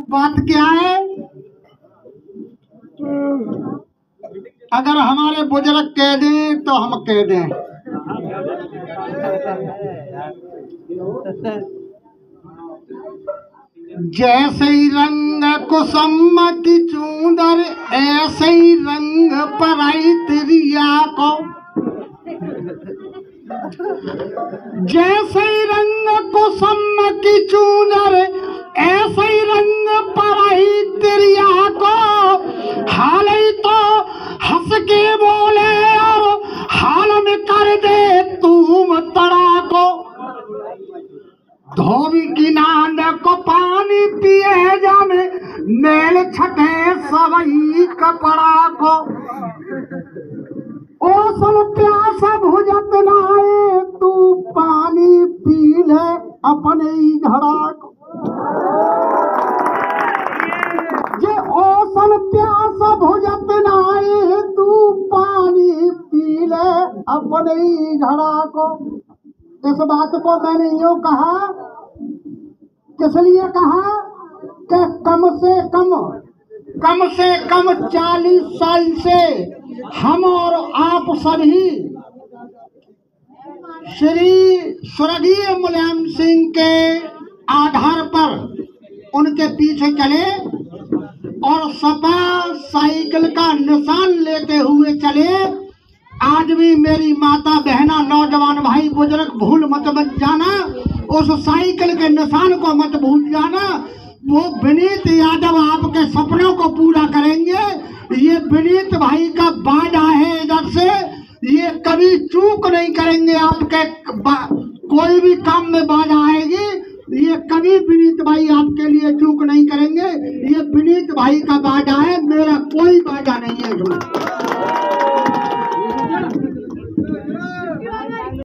बात क्या है? अगर हमारे बुजुर्ग कह दें तो हम कह दें। जैसे ही रंग कुसुम की चूंदर ऐसे ही रंग पराई तिरिया को। जैसे ही रंग कुसुम की चूंदर ऐसे ही रंग पराई तिरिया को। हाल ही तो हंस के बोले और हाल में कर दे तुम तड़ा को। धोबी की नांद को पानी पिए जाने मेल छटे सवई कपड़ा को। ओ सन प्यास भुजत नाए तू पानी पी ले अपने ही घड़ा को। ये ओ सन प्यास भुजत नाए तू पानी पी ले अपने ही घड़ा को। इस बात को मैंने यूं कहा, किस लिए कहा कि कम से कम 40 साल से हम और आप सभी श्री स्वर्गीय मुलायम सिंह के आधार पर उनके पीछे चले और सपा साइकिल का निशान लेते हुए चले। आज भी मेरी माता बहना नौजवान भाई बुजुर्ग भूल मत जाना, उस साइकिल के निशान को मत भूल जाना। वो विनीत यादव आपके सपनों को पूरा करेंगे। ये विनीत भाई का वादा है इधर से, ये कभी चूक नहीं करेंगे। आपके कोई भी काम में बाधा आएगी, ये कभी विनीत भाई आपके लिए चूक नहीं करेंगे। ये विनीत भाई का वादा है, मेरा कोई वादा नहीं है।